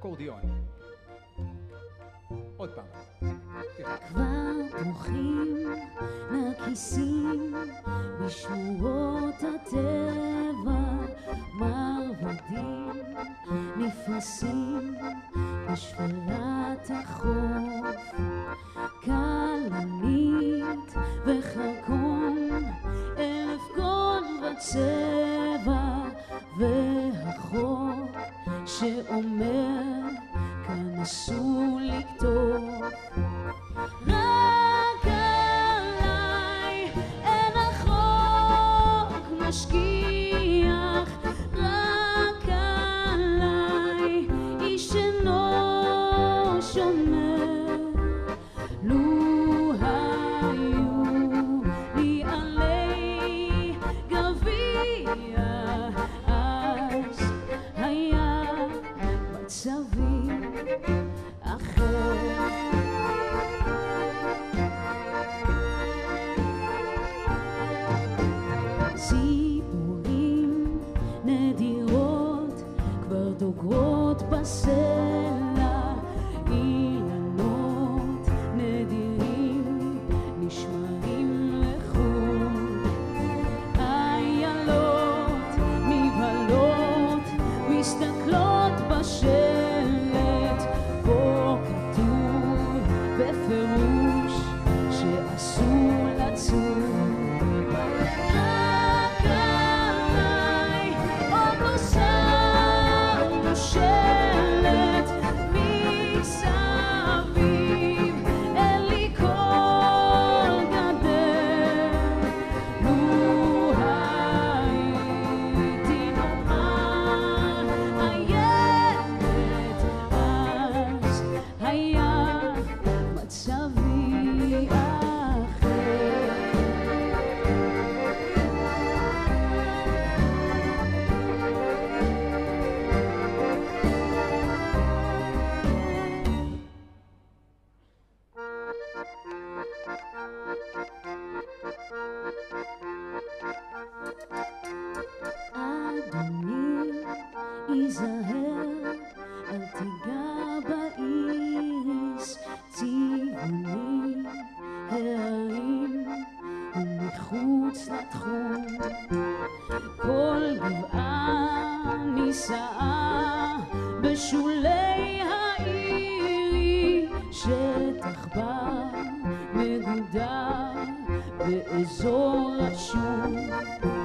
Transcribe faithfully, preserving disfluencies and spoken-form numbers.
אקורדיון. עוד פעם. כבר פורחים לכיסים בשמורות הטבע, מרבדים נפרסים בשפלת החוף, כלנית וחרקום, אלף גון וצבע, והחוק שאומר כאן אסור לקטוף. רק עליי אין החוק משגיח, רק עליי איש אינו שומר. לו היו לי עלי גביע, אז היה מצבי אחר. ציפורים נדירות כבר דוגרות בסלע, אילנות נדירים נשמעים לחום, איילות נבהלות מסתכלות בשלט, בו כתוב בפירוש שאסור לצום. אדוני, היזהר, אל תיגע באיריס, צבעוני הערים ומחוץ לתחום, כל גבעה נישאה בשולי העירי, שטח בר מגודר באזור רשום.